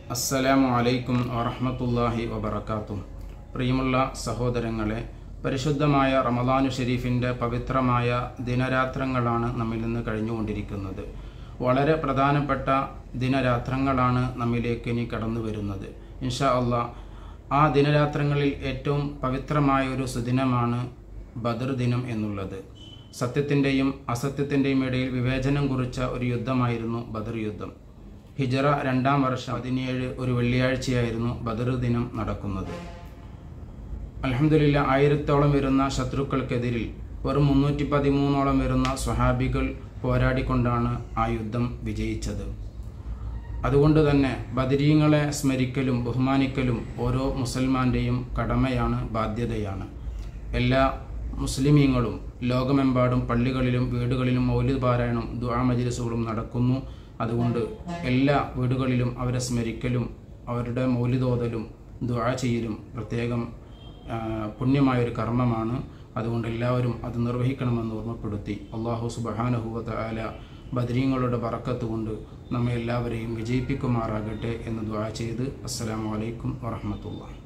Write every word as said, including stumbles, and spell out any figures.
അസ്സലാമു അലൈക്കും വറഹ്മത്തുള്ളാഹി വബറകാതുഹു. പ്രിയമുള്ള സഹോദരങ്ങളെ, പരിശുദ്ധമായ റമദാനു ഷരീഫിൻ്റെ പവിത്രമായ ദിനരാത്രങ്ങളാണ് നമ്മിൽ നിന്ന് കഴിഞ്ഞുകൊണ്ടിരിക്കുന്നത്. വളരെ പ്രധാനപ്പെട്ട ദിനരാത്രങ്ങളാണ് നമ്മിലേക്ക് ഇനി കടന്നു വരുന്നത്. ഇൻഷാ അള്ളാഹ് ആ ദിനരാത്രങ്ങളിൽ ഏറ്റവും പവിത്രമായ ഒരു സുദിനമാണ് ബദർ ദിനം എന്നുള്ളത്. സത്യത്തിൻ്റെയും അസത്യത്തിൻ്റെയും ഇടയിൽ വിവേചനം കുറിച്ച ഒരു യുദ്ധമായിരുന്നു ബദർ യുദ്ധം. ഹിജറ രണ്ടാം വർഷം പതിനേഴ് ഒരു വെള്ളിയാഴ്ചയായിരുന്നു ബദർ ദിനം നടക്കുന്നത്. അൽഹംദുലില്ലാ, ആയിരത്തോളം വരുന്ന ശത്രുക്കൾക്കെതിരിൽ വെറും മുന്നൂറ്റി പതിമൂന്നോളം വരുന്ന സ്വഹാബികൾ പോരാടിക്കൊണ്ടാണ് ആ യുദ്ധം വിജയിച്ചത്. അതുകൊണ്ട് തന്നെ ബദരീങ്ങളെ സ്മരിക്കലും ബഹുമാനിക്കലും ഓരോ മുസൽമാൻ്റെയും കടമയാണ്, ബാധ്യതയാണ്. എല്ലാ മുസ്ലിമീങ്ങളും ലോകമെമ്പാടും പള്ളികളിലും വീടുകളിലും മൗലിദ് പാരായണം ദുആ മജ്ലിസുകളും നടക്കുന്നു. അതുകൊണ്ട് എല്ലാ വീടുകളിലും അവരെ സ്മരിക്കലും അവരുടെ മൗലിദ് ഓതലും ദുആ ചെയ്യലും പ്രത്യേകം പുണ്യമായൊരു കർമ്മമാണ്. അതുകൊണ്ട് എല്ലാവരും അത് നിർവഹിക്കണമെന്ന് ഓർമ്മപ്പെടുത്തി അല്ലാഹു സുബ്ഹാനഹു വ തആല ബദരീങ്ങളുടെ ബറക്കത്ത് കൊണ്ട് നമ്മെ എല്ലാവരെയും വിജയിപ്പിക്കുമാറാകട്ടെ എന്ന് ദുആ ചെയ്ത് അസ്സലാമു അലൈക്കും വറഹ്മത്തുള്ളാഹി.